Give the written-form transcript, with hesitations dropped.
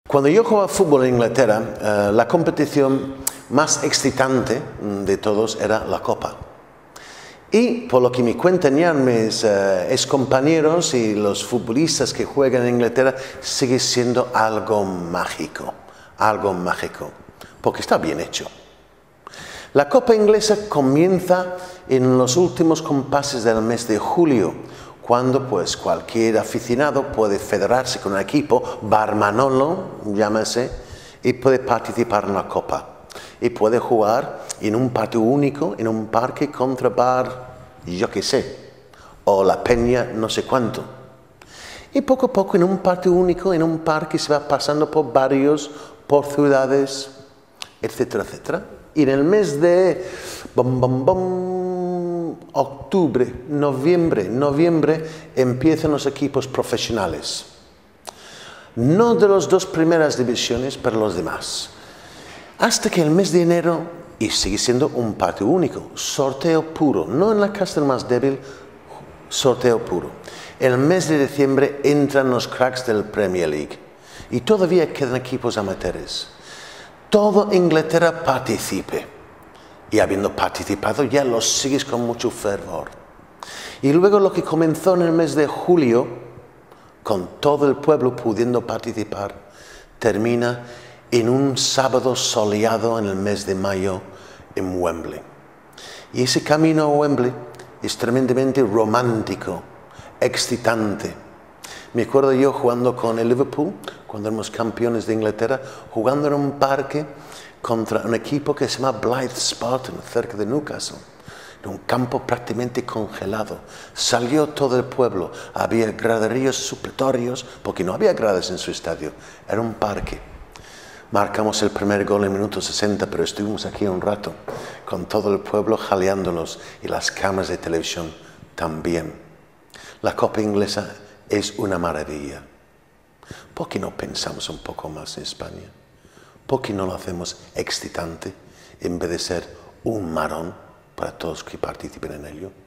Cuando yo jugaba fútbol en Inglaterra, la competición más excitante de todos era la Copa. Y por lo que me cuentan ya mis excompañeros y los futbolistas que juegan en Inglaterra, sigue siendo algo mágico, porque está bien hecho. La Copa inglesa comienza en los últimos compases del mes de julio, cuando pues cualquier aficionado puede federarse con un equipo, Barmanolo, llámese, y puede participar en la Copa. Y puede jugar en un partido único, en un parque contra Bar, yo qué sé, o la Peña, no sé cuánto. Y poco a poco en un partido único, en un parque se va pasando por barrios, por ciudades, etcétera, etcétera. Y en el mes de octubre, noviembre, empiezan los equipos profesionales. No de las dos primeras divisiones, pero los demás. Hasta que el mes de enero, y sigue siendo un partido único, sorteo puro, no en la casa del más débil, sorteo puro. El mes de diciembre entran los cracks del Premier League y todavía quedan equipos amateurs. Toda Inglaterra participe y habiendo participado ya los sigues con mucho fervor. Y luego lo que comenzó en el mes de julio, con todo el pueblo pudiendo participar, termina en un sábado soleado en el mes de mayo en Wembley. Y ese camino a Wembley es tremendamente romántico, excitante. Me acuerdo yo jugando con el Liverpool, cuando éramos campeones de Inglaterra, jugando en un parque contra un equipo que se llama Blythe Spartan, cerca de Newcastle. En un campo prácticamente congelado. Salió todo el pueblo, había graderíos supletorios, porque no había gradas en su estadio, era un parque. Marcamos el primer gol en el minuto 60, pero estuvimos aquí un rato, con todo el pueblo jaleándonos y las cámaras de televisión también. La Copa inglesa es una maravilla. ¿Por qué no pensamos un poco más en España? ¿Por qué no lo hacemos excitante en vez de ser un marrón para todos que participen en ello?